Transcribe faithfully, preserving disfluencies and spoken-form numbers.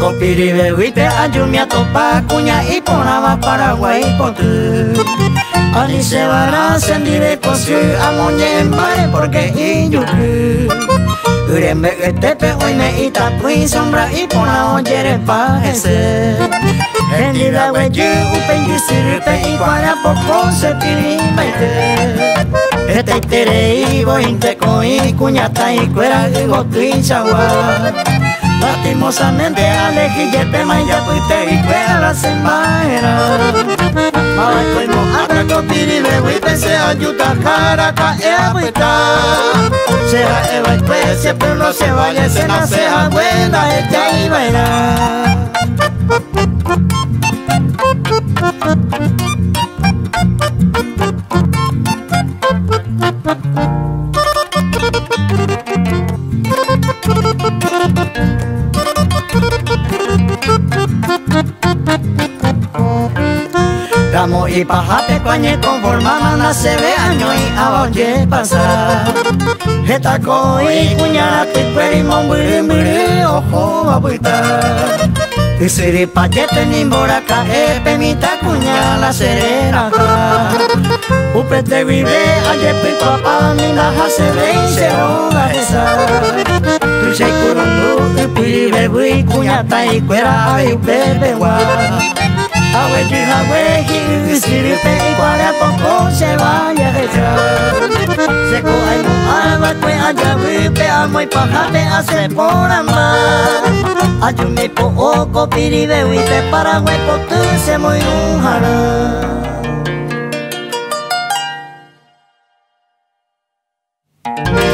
Copiribe huite ayumia topa cuña y ponaba Paraguay potu. Ali se vará sendive cosu amoñe mare porque iyuku. Urembe tepe oime itapui sombra y pona oyere pa ese. Endida weju upengi sirpe y para poco se tiri baite. Este tere y bointe coi cuñata y cuera y gotui chagua. Lastimosamente aleji yepe maya puite y cuera la semana. Mala coimo aka copiribe huite se ayuda cara cae puita. Será eva y pues siempre no se vaya se nace a buena ella y baila. Ramo y pajate cuañe conformaban hace ve años y a oye pasar. Etaco y cuñada te cuerimo mbiri mbiri ojo a buitar. Y siri pachete ni mboraca e pemita cuña la serena. Upete vive aye pito apa mina hase ve y se roga esa. Tu se curundu y piribe bui cuñata y cuera y bebe gua. Awe jina wehi siripe y cuara poco se vaya a echar. Seco ay no ama que haya vipe amo y pajate hace por amar. Ayumi po oko piribe huite Paraguay po tu se muy unjara.